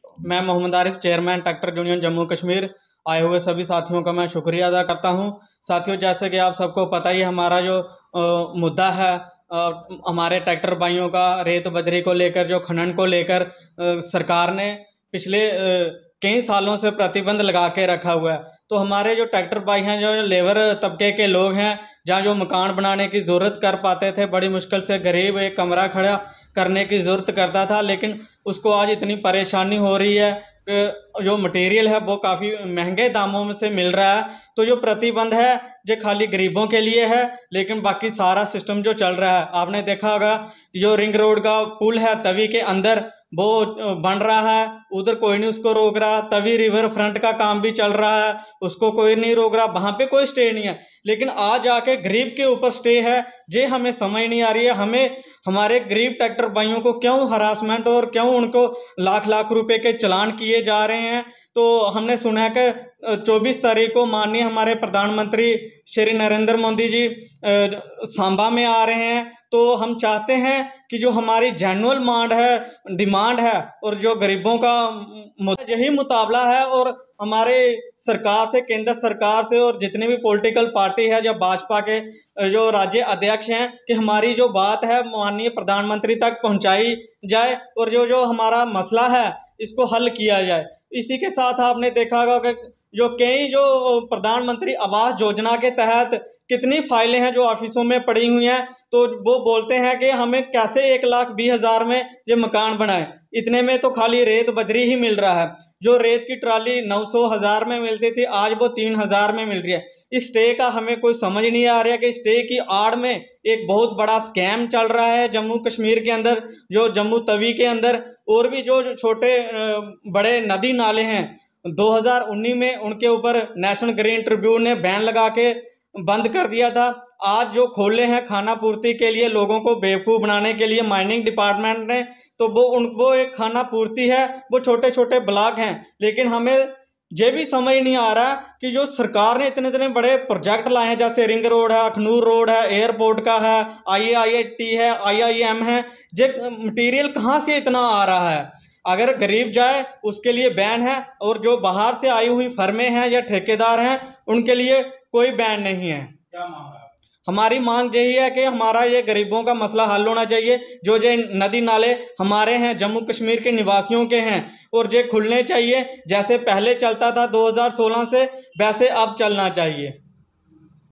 मैं Mohammad Arif, chairman tractor union Jammu Kashmir. आए हुए सभी साथियों का मैं शुक्रिया अदा करता हूं। साथियों, जैसे कि आप सबको पता ही है, हमारा जो मुद्दा है हमारे ट्रैक्टर भाइयों का रेत बजरी को लेकर, जो खनन को लेकर सरकार ने पिछले कई सालों से प्रतिबंध लगा के रखा हुआ है। तो हमारे जो ट्रैक्टर भाई हैं, जो लेबर तबके के लोग हैं, जहाँ जो मकान बनाने की ज़रूरत कर पाते थे, बड़ी मुश्किल से गरीब एक कमरा खड़ा करने की ज़रूरत करता था, लेकिन उसको आज इतनी परेशानी हो रही है कि जो मटेरियल है वो काफ़ी महंगे दामों में से मिल रहा है। तो जो प्रतिबंध है जो खाली गरीबों के लिए है, लेकिन बाकी सारा सिस्टम जो चल रहा है, आपने देखा होगा जो रिंग रोड का पुल है तवी के अंदर वो बन रहा है, उधर कोई नहीं उसको रोक रहा। तवी रिवर फ्रंट का काम भी चल रहा है, उसको कोई नहीं रोक रहा, वहाँ पे कोई स्टे नहीं है। लेकिन आज आके गरीब के ऊपर स्टे है, ये हमें समझ नहीं आ रही है। हमें हमारे गरीब ट्रैक्टर भाइयों को क्यों हरासमेंट और क्यों उनको लाख लाख रुपए के चालान किए जा रहे हैं। तो हमने सुना है कि 24 तारीख को माननीय हमारे प्रधानमंत्री श्री नरेंद्र मोदी जी सांबा में आ रहे हैं। तो हम चाहते हैं कि जो हमारी जेन्युइन डिमांड है और जो गरीबों का यही मुताबला है, और हमारे सरकार से, केंद्र सरकार से और जितने भी पॉलिटिकल पार्टी है, जो भाजपा के जो राज्य अध्यक्ष हैं, कि हमारी जो बात है माननीय प्रधानमंत्री तक पहुंचाई जाए और जो जो हमारा मसला है इसको हल किया जाए। इसी के साथ आपने देखा होगा कि जो कई जो प्रधानमंत्री आवास योजना के तहत कितनी फाइलें हैं जो ऑफिसों में पड़ी हुई हैं, तो वो बोलते हैं कि हमें कैसे 1,20,000 में ये मकान बनाए। इतने में तो खाली रेत बजरी ही मिल रहा है। जो रेत की ट्राली 900,000 में मिलती थी, आज वो 3,000 में मिल रही है। इस स्टे का हमें कोई समझ नहीं आ रहा है कि स्टे की आड़ में एक बहुत बड़ा स्कैम चल रहा है जम्मू कश्मीर के अंदर, जो जम्मू तवी के अंदर। और भी जो छोटे बड़े नदी नाले हैं, 2019 में उनके ऊपर नेशनल ग्रीन ट्रिब्यूनल ने बैन लगा के बंद कर दिया था। आज जो खोले हैं खाना पूर्ति के लिए, लोगों को बेवकूफ़ बनाने के लिए माइनिंग डिपार्टमेंट ने, तो वो एक खाना पूर्ति है, वो छोटे छोटे ब्लॉक हैं। लेकिन हमें ये भी समझ नहीं आ रहा कि जो सरकार ने इतने इतने बड़े प्रोजेक्ट लाए हैं, जैसे रिंग रोड है, अखनूर रोड है, एयरपोर्ट का है, IIT है, IIM है, ये मटीरियल कहाँ से इतना आ रहा है। अगर गरीब जाए उसके लिए बैन है, और जो बाहर से आई हुई फर्में हैं या ठेकेदार हैं उनके लिए कोई बैन नहीं है। क्या मांग है? हमारी मांग यही है कि हमारा ये गरीबों का मसला हल होना चाहिए। जो नदी नाले हमारे हैं, जम्मू कश्मीर के निवासियों के हैं, और ये खुलने चाहिए। जैसे पहले चलता था 2016 से, वैसे अब चलना चाहिए।